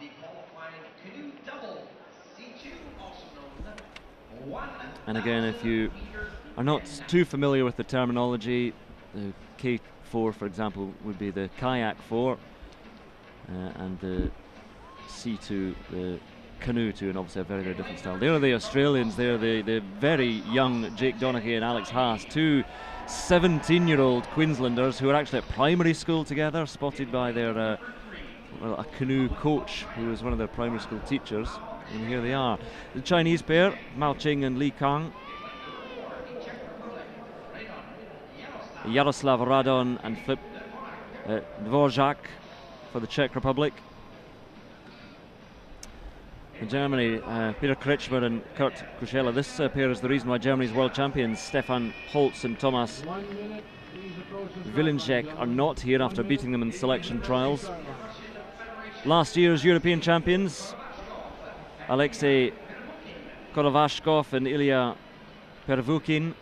And again, if you are not too familiar with the terminology, the K4, for example, would be the kayak 4, and the C2, the canoe 2, and obviously a very, very different style. There are the Australians, there are the very young Jake Dorney and Alex Haas, two 17-year-old Queenslanders who are actually at primary school together, spotted by their a canoe coach who was one of their primary school teachers. And here they are, the Chinese pair, Mao Qing and Li Kang. Yaroslav Radon and Filip Dvorak for the Czech Republic. In Germany, Peter Kretschmer and Kurt Kuschela. This pair is the reason why Germany's world champions Stefan Holz and Thomas Wilenschek are not here after beating them in selection trials. Last year's European champions Alexei Korovashkov and Ilya Pervukin.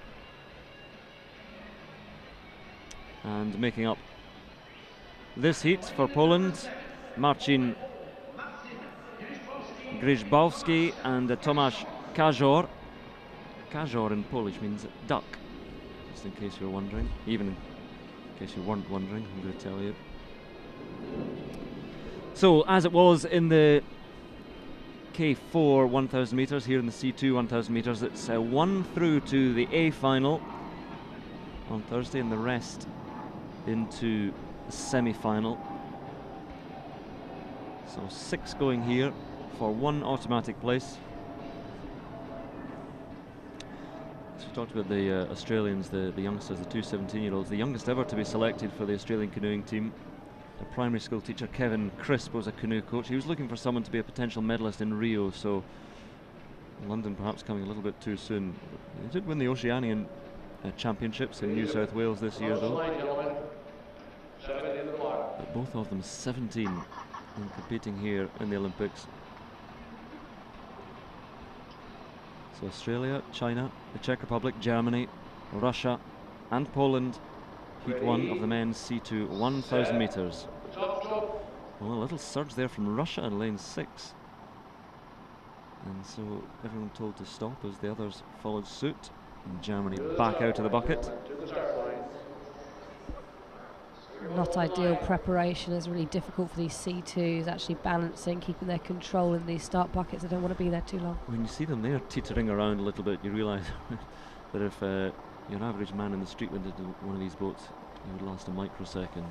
And making up this heat for Poland, Marcin Grzybowski and Tomasz Kajor. Kajor in Polish means duck, just in case you're wondering. Even in case you weren't wondering, I'm going to tell you. So, as it was in the K4 1,000 metres, here in the C2 1,000 metres, it's one through to the A final on Thursday, and the rest into the semi-final. So 6 going here for 1 automatic place. So we talked about the Australians, the youngsters, the two 17-year-olds, the youngest ever to be selected for the Australian canoeing team. A primary school teacher, Kevin Crisp, was a canoe coach. He was looking for someone to be a potential medalist in Rio, so London perhaps coming a little bit too soon. He did win the Oceanian Championships in New South Wales this year, though. But both of them 17 and competing here in the Olympics. So Australia, China, the Czech Republic, Germany, Russia and Poland. Heat 1 of the men's C2 1,000 metres. Well, a little surge there from Russia in lane 6. And so everyone told to stop as the others followed suit. And Germany back out of the bucket. Not ideal preparation. It's really difficult for these C2s, actually balancing, keeping their control in these start buckets. They don't want to be there too long. When you see them there teetering around a little bit, you realise that if you're an average man in the street went into one of these boats, you would last a microsecond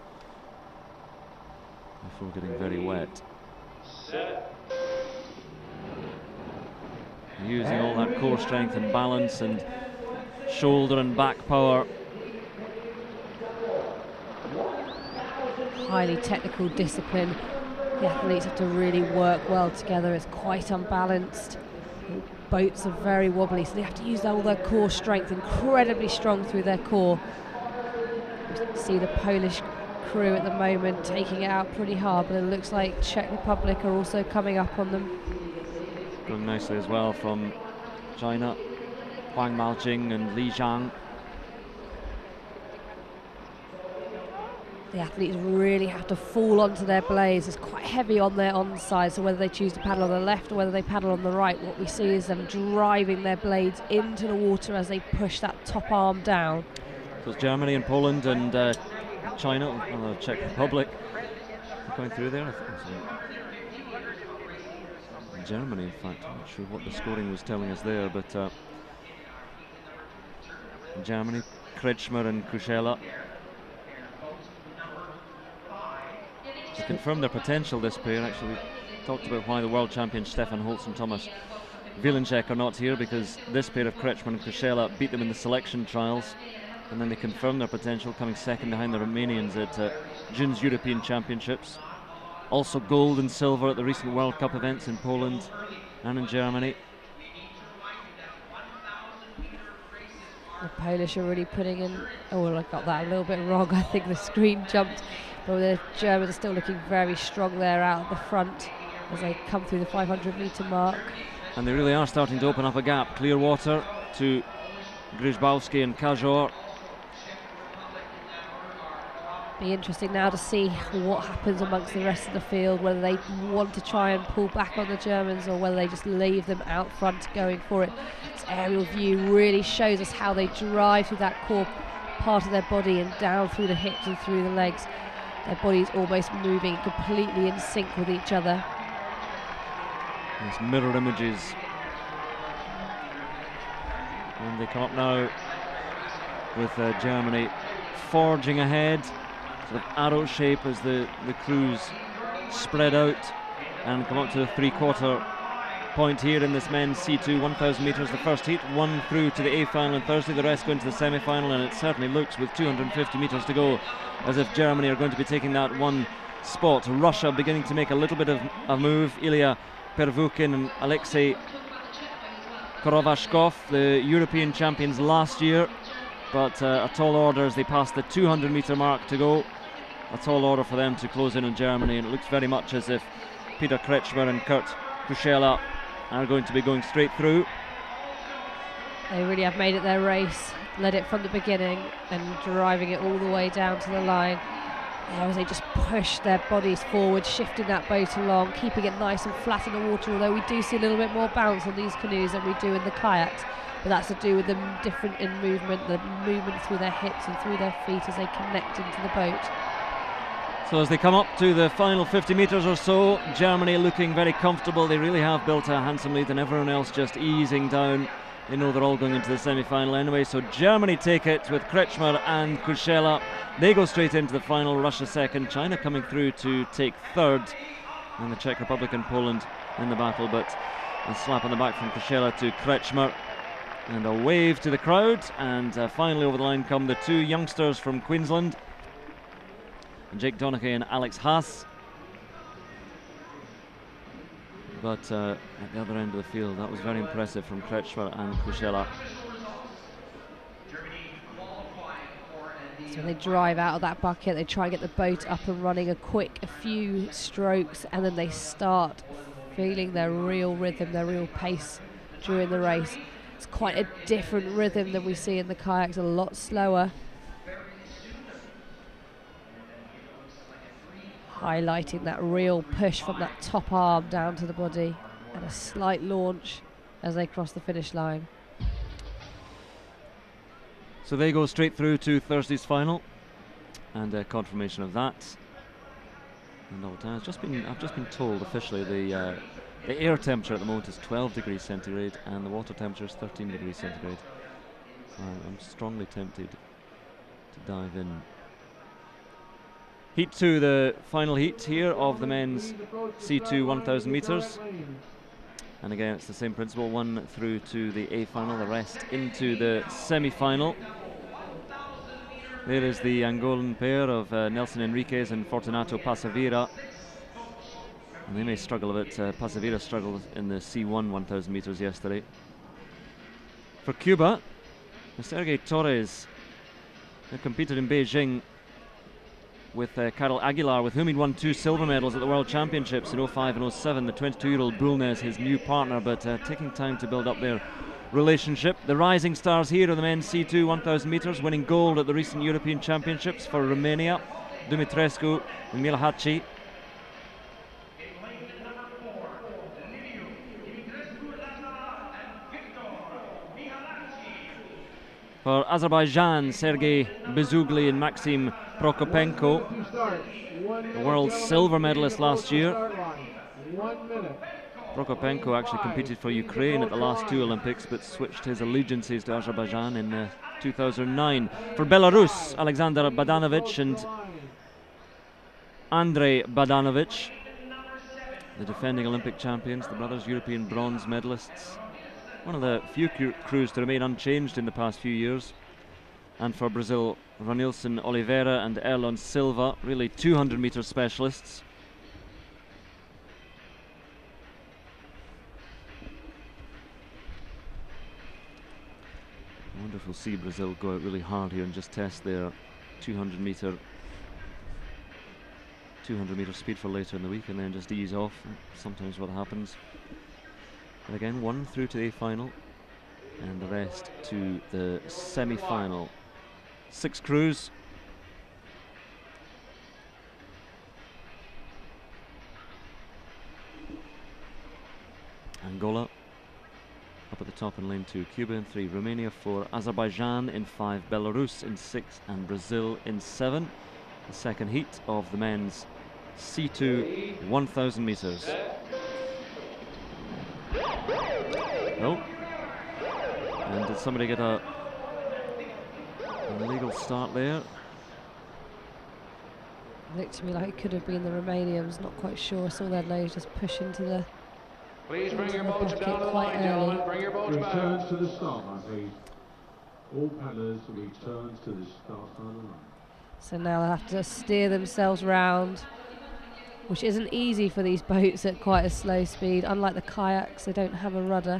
before getting very wet. Using all that core strength and balance and shoulder and back power. Highly technical discipline. The athletes have to really work well together. It's quite unbalanced. Boats are very wobbly, so they have to use all their core strength, incredibly strong through their core. You see the Polish crew at the moment taking it out pretty hard, but it looks like Czech Republic are also coming up on them. Going nicely as well from China, Huang Maojing and Li Zhang. The athletes really have to fall onto their blades. It's quite heavy on their onside, so whether they choose to paddle on the left or whether they paddle on the right, what we see is them driving their blades into the water as they push that top arm down. So it's Germany and Poland and China, the Czech Republic going through there. Germany, in fact, I'm not sure what the scoring was telling us there, but Germany, Kretschmer and Kuschela. To confirm their potential, this pair, actually, we talked about why the world champions Stefan Holz and Thomas Wilenschek are not here, because this pair of Kretschmer and Kuschela beat them in the selection trials, and then they confirmed their potential, coming second behind the Romanians at June's European Championships. Also gold and silver at the recent World Cup events in Poland and in Germany. The Polish are really putting in... Oh, well, I got that a little bit wrong. I think the screen jumped. But the Germans are still looking very strong there out at the front as they come through the 500-metre mark. And they really are starting to open up a gap. Clear water to Grzybowski and Kajor. Be interesting now to see what happens amongst the rest of the field, whether they want to try and pull back on the Germans or whether they just leave them out front going for it. This aerial view really shows us how they drive through that core part of their body and down through the hips and through the legs. Their bodies almost moving completely in sync with each other. These mirror images. And they come up now with Germany forging ahead, sort of arrow shape as the crews spread out and come up to the 3/4 point here in this men's C2 1,000 metres. The first heat, one through to the A final on Thursday, the rest going to the semi-final, and it certainly looks, with 250 metres to go, as if Germany are going to be taking that one spot. Russia beginning to make a little bit of a move. Ilya Pervukin and Alexei Korovashkov, the European champions last year, but a tall order as they pass the 200 metre mark to go. A tall order for them to close in on Germany, and it looks very much as if Peter Kretschmer and Kurt Kuschela are going to be going straight through. They really have made it their race, led it from the beginning and driving it all the way down to the line. As they just push their bodies forward, shifting that boat along, keeping it nice and flat in the water, although we do see a little bit more bounce on these canoes than we do in the kayaks. But that's to do with them different in movement, the movement through their hips and through their feet as they connect into the boat. So as they come up to the final 50 metres or so, Germany looking very comfortable. They really have built a handsome lead, and everyone else just easing down. They know they're all going into the semi-final anyway. So Germany take it with Kretschmer and Kuschela. They go straight into the final. Russia second, China coming through to take third, and the Czech Republic and Poland in the battle. But a slap on the back from Kuschela to Kretschmer, and a wave to the crowd. And finally over the line come the two youngsters from Queensland, Jake Donaghy and Alex Haas. But at the other end of the field, that was very impressive from Kretschmer and Kuschela. So they drive out of that bucket, they try and get the boat up and running a few strokes, and then they start feeling their real rhythm, their real pace during the race. It's quite a different rhythm than we see in the kayaks, a lot slower. Highlighting that real push from that top arm down to the body, and a slight launch as they cross the finish line. So they go straight through to Thursday's final, and a confirmation of that. And I've just been told officially the air temperature at the moment is 12 degrees centigrade and the water temperature is 13 degrees centigrade. So I'm strongly tempted to dive in. Heat 2, the final heat here of the men's C2 1,000 metres. And again, it's the same principle, one through to the A final, the rest into the semi-final. There is the Angolan pair of Nelson Enriquez and Fortunato Passavira. And they may struggle a bit. Passavira struggled in the C1 1,000 metres yesterday. For Cuba, Sergei Torres, who competed in Beijing with Carol Aguilar, with whom he'd won 2 silver medals at the World Championships in 05 and 07. The 22-year-old Bulnes, his new partner, but taking time to build up their relationship. The rising stars here are the men's C2 1,000 metres, winning gold at the recent European Championships for Romania, Dumitrescu and Milahaci. For Azerbaijan, Sergei Bezugli and Maxim Prokopenko, the world silver medalist last year. Prokopenko actually competed for Ukraine at the last 2 Olympics, but switched his allegiances to Azerbaijan in 2009. For Belarus, Alexander Badanovich and Andrei Badanovich, the defending Olympic champions, the brothers European bronze medalists. One of the few crews to remain unchanged in the past few years. And for Brazil, Ranilson Oliveira and Erlon Silva, really 200 metre specialists. I wonder if we'll see Brazil go out really hard here and just test their 200 metre speed for later in the week and then just ease off. Sometimes what happens. And again, one through to the final and the rest to the semi-final. 6 crews, Angola. Up at the top in lane 2, Cuba in 3, Romania 4, Azerbaijan in 5, Belarus in 6, and Brazil in 7. The second heat of the men's C2 1,000 meters. No. And did somebody get an illegal start there? Looked to me like it could have been the Romanians, not quite sure. Saw their nose just push into the Please bring your boats down the line, gentlemen. Bring your boats back. Returns to the start line, please. All paddlers return to the start line. So now they'll have to steer themselves round, which isn't easy for these boats at quite a slow speed. Unlike the kayaks, they don't have a rudder.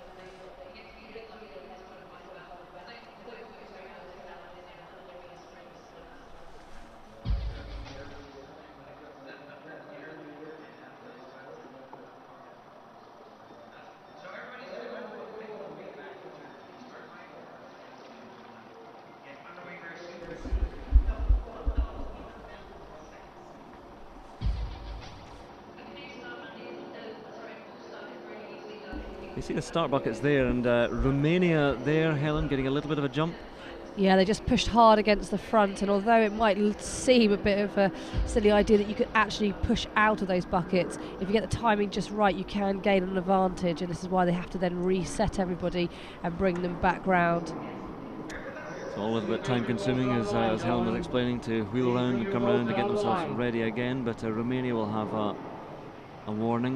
You see the start buckets there, and Romania there, Helen, getting a little bit of a jump. Yeah, they just pushed hard against the front, and although it might seem a bit of a silly idea that you could actually push out of those buckets, if you get the timing just right, you can gain an advantage, and this is why they have to then reset everybody and bring them back round. It's all a little bit time consuming, as Helen was explaining, to wheel around and come around to get themselves ready again, but Romania will have a warning.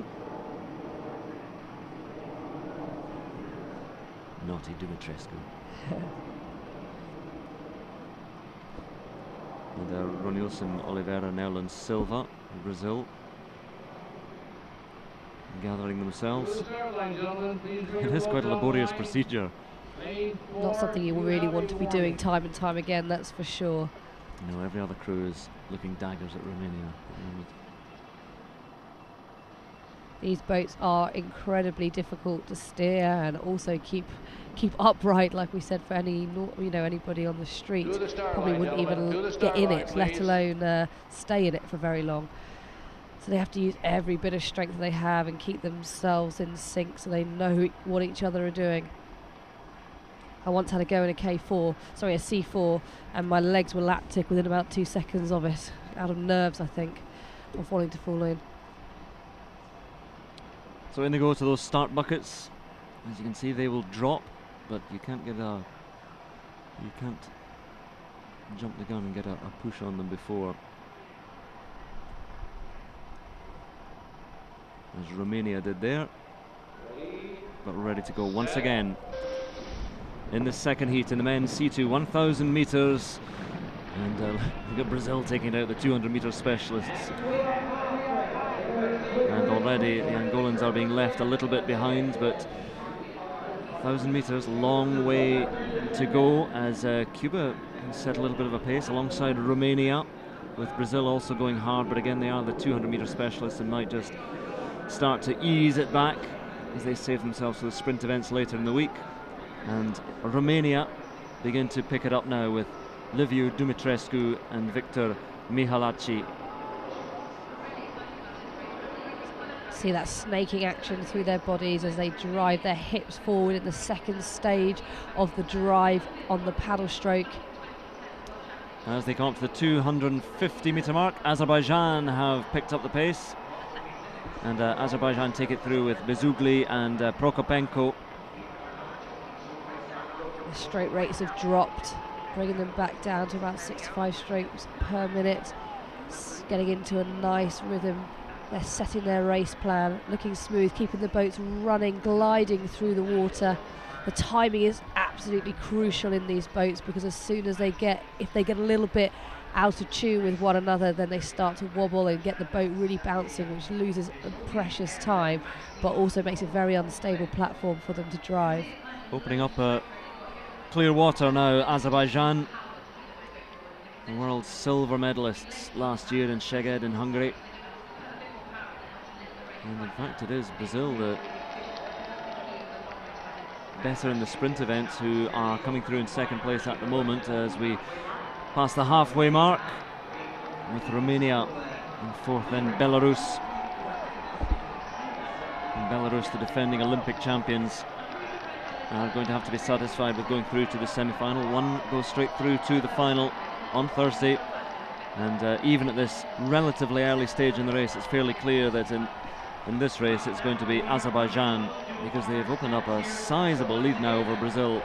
Naughty Dumitrescu. And Ronilson, Oliveira, Neuland, Silva, Brazil, gathering themselves. It is quite a laborious procedure. Not something you really want to be doing time and time again, that's for sure. You know, every other crew is looking daggers at Romania at the moment. These boats are incredibly difficult to steer and also keep upright, like we said, for anybody on the street probably wouldn't even get in it, let alone stay in it for very long. So they have to use every bit of strength they have and keep themselves in sync so they know what each other are doing. I once had a go in a C4, and my legs were lactic within about 2 seconds of it, out of nerves, I think, of wanting to fall in. So in they go to those start buckets. As you can see, they will drop, but you can't jump the gun and get a push on them before. As Romania did there, but we're ready to go once again in the second heat in the men's C2 1,000 meters, and we've got Brazil taking out the 200 meter specialists. And already the Angolans are being left a little bit behind, but 1,000 meters, long way to go, as Cuba set a little bit of a pace alongside Romania, with Brazil also going hard, but again they are the 200 meter specialists and might just start to ease it back as they save themselves for the sprint events later in the week. And Romania begin to pick it up now with Liviu Dumitrescu and Victor Mihalaci. See that snaking action through their bodies as they drive their hips forward in the second stage of the drive on the paddle stroke. As they come up to the 250 meter mark, Azerbaijan have picked up the pace, and Azerbaijan take it through with Bezugli and Prokopenko. The stroke rates have dropped, bringing them back down to about 65 strokes per minute, getting into a nice rhythm. They're setting their race plan, looking smooth, keeping the boats running, gliding through the water. The timing is absolutely crucial in these boats, because as soon as if they get a little bit out of tune with one another, then they start to wobble and get the boat really bouncing, which loses precious time, but also makes a very unstable platform for them to drive. Opening up clear water now, Azerbaijan, the world silver medalists last year in Szeged in Hungary. And in fact it is Brazil that better in the sprint events, who are coming through in second place at the moment as we pass the halfway mark, with Romania in fourth, then Belarus. And Belarus, the defending Olympic champions, are going to have to be satisfied with going through to the semi-final. One goes straight through to the final on Thursday, and even at this relatively early stage in the race, it's fairly clear that in this race it's going to be Azerbaijan, because they've opened up a sizable lead now over Brazil.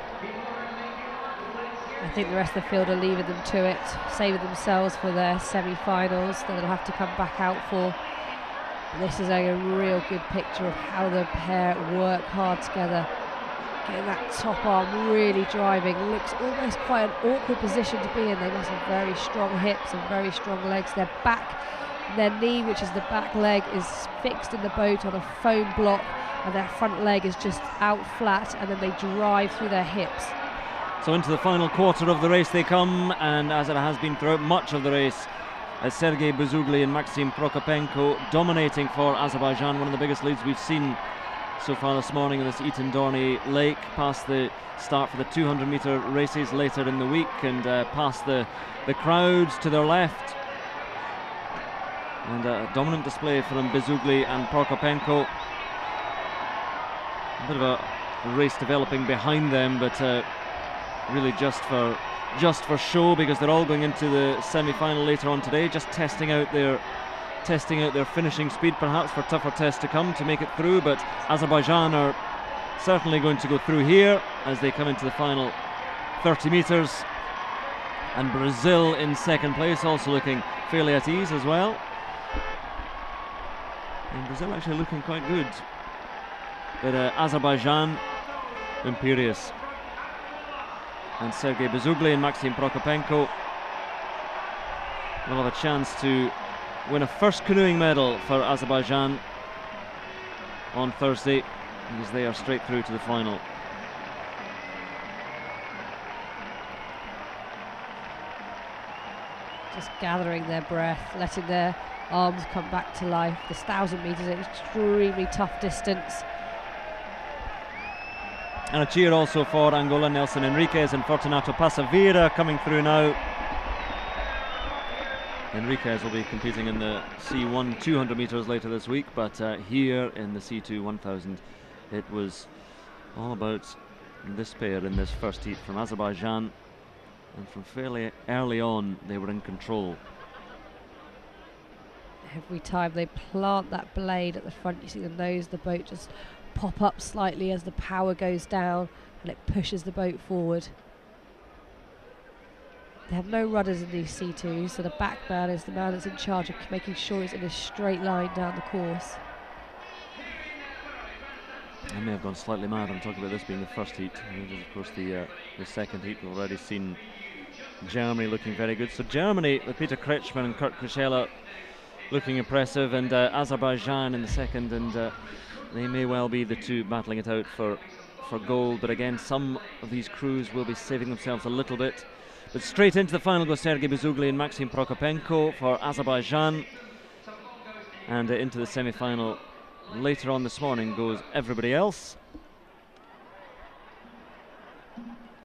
I think the rest of the field are leaving them to it, saving themselves for their semi-finals that they'll have to come back out for. This is a real good picture of how the pair work hard together. Getting that top arm really driving. Looks almost quite an awkward position to be in. They must have very strong hips and very strong legs. Their back, their knee, which is the back leg, is fixed in the boat on a foam block, and their front leg is just out flat, and then they drive through their hips. So into the final quarter of the race they come, and as it has been throughout much of the race, Sergei Buzugli and Maxim Prokopenko dominating for Azerbaijan. One of the biggest leads we've seen so far this morning in this Eton Dorney lake, past the start for the 200-metre races later in the week, and past the crowds to their left. And a dominant display from Buzugli and Prokopenko. A bit of a race developing behind them, but really just for show, because they're all going into the semi-final later on today, just testing out their finishing speed, perhaps for tougher tests to come to make it through. But Azerbaijan are certainly going to go through here as they come into the final 30 metres, and Brazil in second place, also looking fairly at ease as well. And Brazil actually looking quite good, but Azerbaijan imperious. And Sergei Buzugli and Maxim Prokopenko will have a chance to win a first canoeing medal for Azerbaijan on Thursday, because they are straight through to the final. Just gathering their breath, letting their arms come back to life. This 1,000 metres is an extremely tough distance. And a cheer also for Angola, Nelson Enriquez and Fortunato Passaveira coming through now. Enriquez will be competing in the C1 200 metres later this week, but here in the C2 1000 it was all about this pair in this first heat from Azerbaijan, and from fairly early on they were in control. Every time they plant that blade at the front, you see the nose of the boat just pop up slightly as the power goes down, and it pushes the boat forward. They have no rudders in these C2s, so the back man is the man that's in charge of making sure it's in a straight line down the course. I may have gone slightly mad. I'm talking about this being the first heat. Of course, the second heat, we've already seen Germany looking very good. So Germany with Peter Kretschmann and Kurt Kuschela looking impressive, and Azerbaijan in the second, and they may well be the two battling it out for gold. But again, some of these crews will be saving themselves a little bit. But straight into the final goes Sergei Buzugli and Maxim Prokopenko for Azerbaijan, and into the semi-final later on this morning goes everybody else.